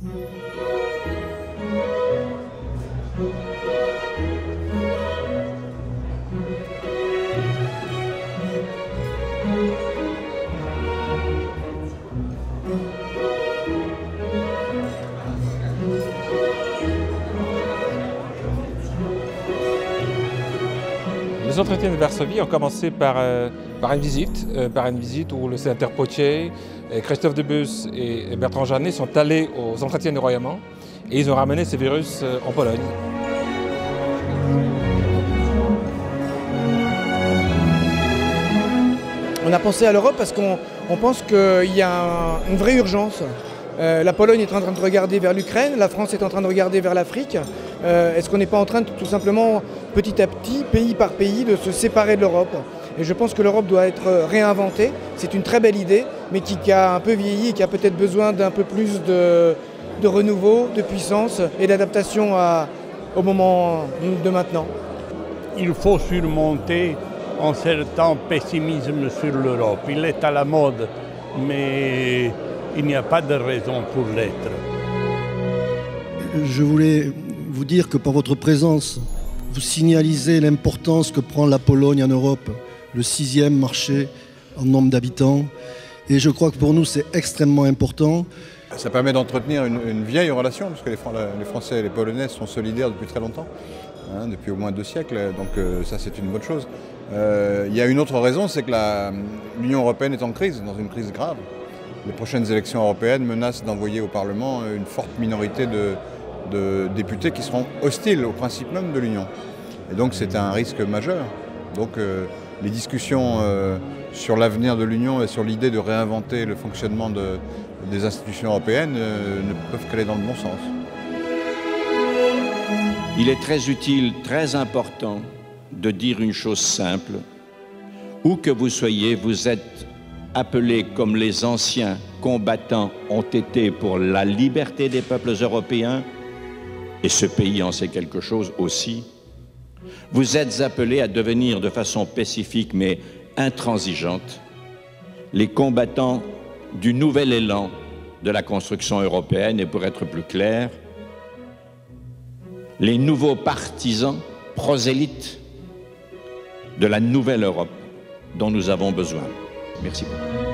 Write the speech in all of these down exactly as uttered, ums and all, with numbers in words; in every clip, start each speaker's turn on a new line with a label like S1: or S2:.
S1: Les entretiens de Varsovie ont commencé par, euh, par une visite, euh, par une visite où le sénateur Potier, Christophe Debusse et Bertrand Jeannet sont allés aux entretiens du Royaume et ils ont ramené ces virus euh, en Pologne.
S2: On a pensé à l'Europe parce qu'on on pense qu'il y a un, une vraie urgence. Euh, la Pologne est en train de regarder vers l'Ukraine, la France est en train de regarder vers l'Afrique. Euh, Est-ce qu'on n'est pas en train de tout simplement, petit à petit, pays par pays, de se séparer de l'Europe? Et je pense que l'Europe doit être réinventée. C'est une très belle idée, mais qui, qui a un peu vieilli et qui a peut-être besoin d'un peu plus de, de renouveau, de puissance et d'adaptation au moment de maintenant.
S3: Il faut surmonter un certain pessimisme sur l'Europe. Il est à la mode, mais il n'y a pas de raison pour l'être.
S4: Je voulais vous dire que par votre présence, vous signalisez l'importance que prend la Pologne en Europe, le sixième marché en nombre d'habitants. Et je crois que pour nous, c'est extrêmement important.
S5: Ça permet d'entretenir une, une vieille relation, parce que les, les Français et les Polonais sont solidaires depuis très longtemps, hein, depuis au moins deux siècles, donc euh, ça c'est une bonne chose. Euh, il y a une autre raison, c'est que l'Union européenne est en crise, dans une crise grave. Les prochaines élections européennes menacent d'envoyer au Parlement une forte minorité de, de députés qui seront hostiles au principe même de l'Union. Et donc c'est un risque majeur. Donc euh, les discussions euh, sur l'avenir de l'Union et sur l'idée de réinventer le fonctionnement de, des institutions européennes euh, ne peuvent qu'aller dans le bon sens.
S6: Il est très utile, très important de dire une chose simple. Où que vous soyez, vous êtes appelés comme les anciens combattants ont été pour la liberté des peuples européens, et ce pays en sait quelque chose aussi. Vous êtes appelés à devenir de façon pacifique mais intransigeante les combattants du nouvel élan de la construction européenne et, pour être plus clair, les nouveaux partisans prosélytes de la nouvelle Europe dont nous avons besoin. Merci beaucoup.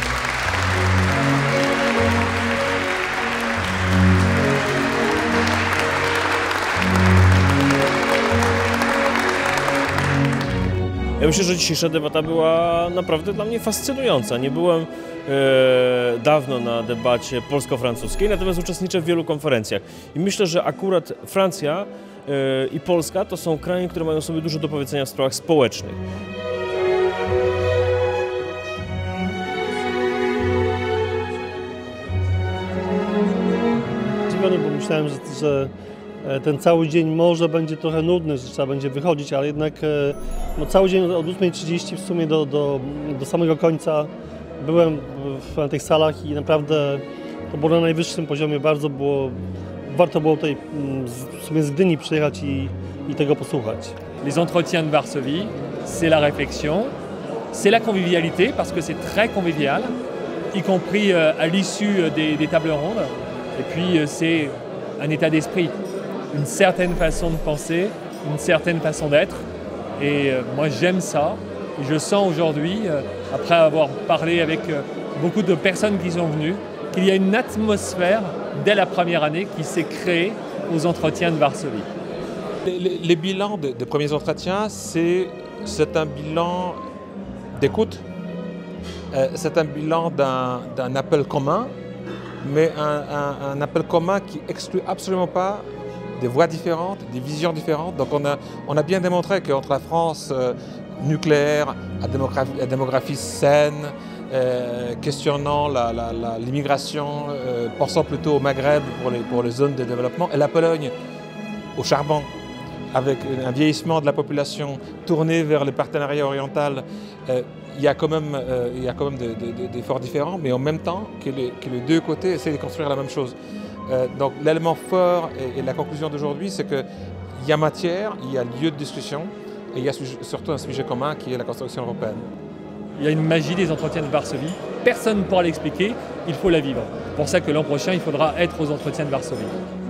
S7: Ja myślę, że dzisiejsza debata była naprawdę dla mnie fascynująca. Nie byłem e, dawno na debacie polsko-francuskiej, natomiast uczestniczę w wielu konferencjach. I myślę, że akurat Francja e, i Polska to są kraje, które mają sobie dużo do powiedzenia w sprawach społecznych.
S8: Zdziwiony, bo myślałem, że, że ten cały dzień może będzie trochę nudny, że trzeba będzie wychodzić, ale jednak no, cały dzień od ósmej trzydzieści w sumie do, do, do samego końca byłem w, w tych salach i naprawdę to było na najwyższym poziomie. Bardzo było, warto było tutaj w sumie z Gdyni przyjechać i, i tego posłuchać.
S9: Les entretiens de Varsovie, c'est la réflexion, c'est la convivialité parce que c'est très convivial, y compris à l'issue des, des tables rondes. Et puis c'est un état d'esprit, une certaine façon de penser, une certaine façon d'être. Et euh, moi j'aime ça. Et je sens aujourd'hui, euh, après avoir parlé avec euh, beaucoup de personnes qui sont venues, qu'il y a une atmosphère dès la première année qui s'est créée aux entretiens de Varsovie.
S1: Les, les, les bilans des de premiers entretiens, c'est un bilan d'écoute, euh, c'est un bilan d'un d'un appel commun, mais un, un, un appel commun qui exclut absolument pas des voix différentes, des visions différentes. Donc on a, on a bien démontré qu'entre la France euh, nucléaire, à démographie, à démographie saine, euh, questionnant l'immigration, euh, pensant plutôt au Maghreb pour les, pour les zones de développement, et la Pologne au charbon, avec un vieillissement de la population tournée vers le partenariat oriental, euh, il y a quand même, euh, il y a quand même des de, de, d'efforts différents, mais en même temps que les, que les deux côtés essaient de construire la même chose. Euh, donc l'élément fort et, et la conclusion d'aujourd'hui, c'est qu'il y a matière, il y a lieu de discussion, et il y a surtout un sujet commun qui est la construction européenne.
S9: Il y a une magie des entretiens de Varsovie, personne ne pourra l'expliquer, il faut la vivre. C'est pour ça que l'an prochain, il faudra être aux entretiens de Varsovie.